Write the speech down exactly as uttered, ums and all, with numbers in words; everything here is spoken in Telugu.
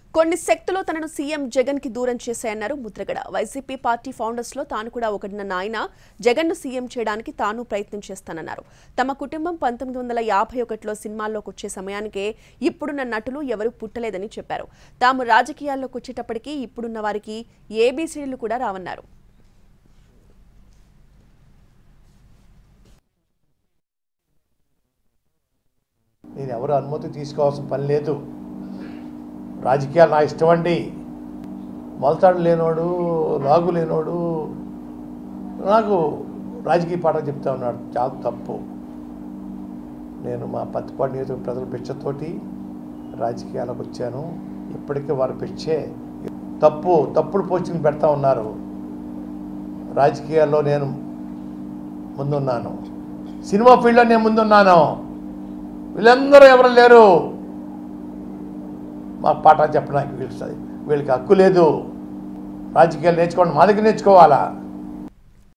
కొన్ని శక్తులు తనను సీఎం జగన్ కి దూరం చేశాయన్నారు ముద్రగడ. వైసీపీ పార్టీ ఫౌండర్స్ లో తాను కూడా ఒకటిన్న ఆయన జగన్ ను సీఎం చేయడానికి తాను ప్రయత్నం చేస్తానన్నారు. తమ కుటుంబం పంతొమ్మిది వందల యాభై ఒకటిలో సినిమాల్లోకి వచ్చే సమయానికే ఇప్పుడున్న నటులు ఎవరు పుట్టలేదని చెప్పారు. తాము రాజకీయాల్లోకి వచ్చేటప్పటికీ ఇప్పుడున్న వారికి ఏబీసీడీలు కూడా రావన్నారు. నేను ఎవరు అనుమతి తీసుకోవాల్సిన పని లేదు. రాజకీయాలు నా ఇష్టం అండి. మొలతాడు లేనోడు, లాగు లేనోడు నాకు రాజకీయ పాఠం చెప్తా ఉన్నాడు. చాలా తప్పు. నేను మా పత్తిపాడు నియోజకవర్గ ప్రజల పిచ్చతోటి రాజకీయాలకు వచ్చాను. ఇప్పటికీ వారు పిచ్చే తప్పు తప్పుడు పోస్టింగ్ పెడతా ఉన్నారు. రాజకీయాల్లో నేను ముందున్నాను. సినిమా ఫీల్డ్లో నేను ముందున్నాను. వీళ్ళందరూ ఎవరు లేరు మాకు పాఠాలు చెప్పడానికి. వీళ్ళు వీళ్ళకి హక్కు లేదు. రాజకీయాలు నేర్చుకోండి, మా దగ్గర నేర్చుకోవాలా.